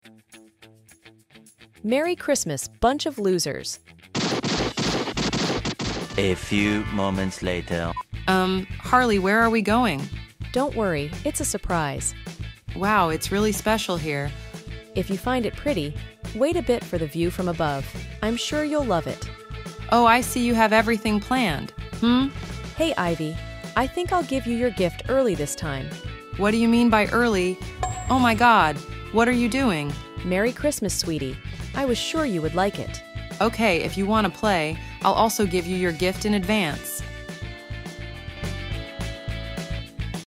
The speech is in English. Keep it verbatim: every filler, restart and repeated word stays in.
Merry Christmas, bunch of losers. A few moments later. Um, Harley, where are we going? Don't worry, it's a surprise. Wow, it's really special here. If you find it pretty, wait a bit for the view from above. I'm sure you'll love it. Oh, I see you have everything planned. Hmm? Hey, Ivy, I think I'll give you your gift early this time. What do you mean by early? Oh my God, what are you doing? Merry Christmas, sweetie. I was sure you would like it. Okay, if you want to play, I'll also give you your gift in advance.